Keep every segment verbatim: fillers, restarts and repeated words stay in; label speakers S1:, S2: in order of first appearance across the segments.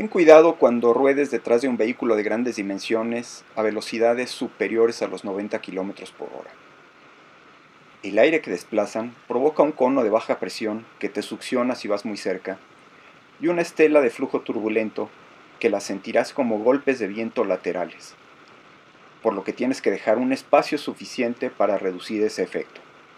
S1: Ten cuidado cuando ruedes detrás de un vehículo de grandes dimensiones a velocidades superiores a los noventa kilómetros por hora. El aire que desplazan provoca un cono de baja presión que te succiona si vas muy cerca y una estela de flujo turbulento que la sentirás como golpes de viento laterales, por lo que tienes que dejar un espacio suficiente para reducir ese efecto.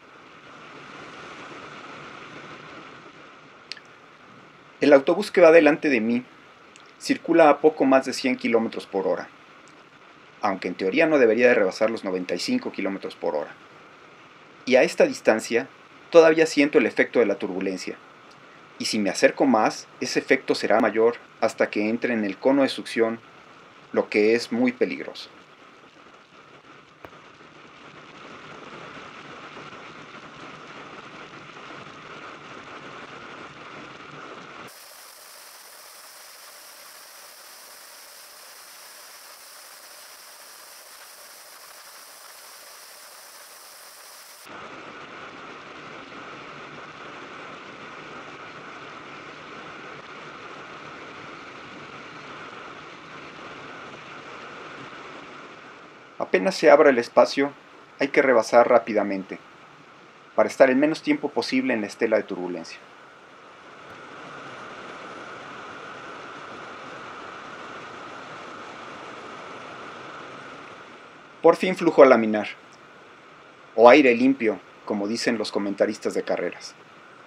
S1: El autobús que va delante de mí circula a poco más de cien kilómetros por hora, aunque en teoría no debería de rebasar los noventa y cinco kilómetros por hora. Y a esta distancia todavía siento el efecto de la turbulencia, y si me acerco más, ese efecto será mayor hasta que entre en el cono de succión, lo que es muy peligroso. Apenas se abra el espacio, hay que rebasar rápidamente, para estar el menos tiempo posible en la estela de turbulencia. Por fin flujo laminar, o aire limpio, como dicen los comentaristas de carreras.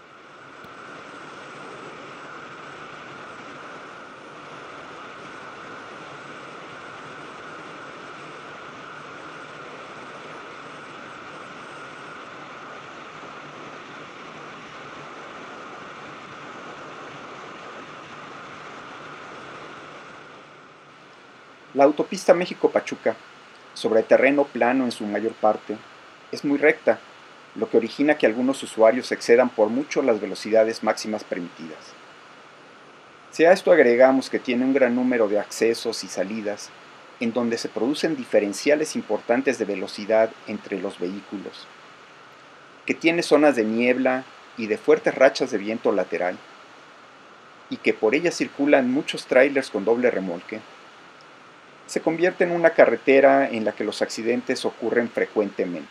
S1: La autopista México-Pachuca, sobre terreno plano en su mayor parte, es muy recta, lo que origina que algunos usuarios excedan por mucho las velocidades máximas permitidas. Si a esto agregamos que tiene un gran número de accesos y salidas, en donde se producen diferenciales importantes de velocidad entre los vehículos, que tiene zonas de niebla y de fuertes rachas de viento lateral, y que por ella circulan muchos tráilers con doble remolque, se convierte en una carretera en la que los accidentes ocurren frecuentemente.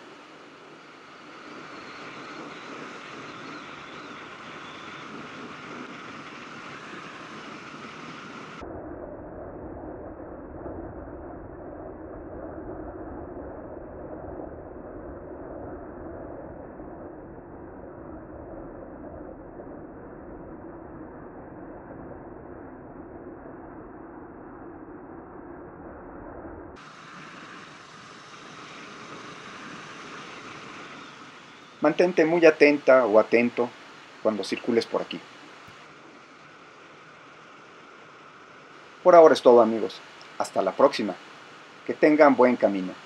S1: Mantente muy atenta o atento cuando circules por aquí. Por ahora es todo, amigos. Hasta la próxima. Que tengan buen camino.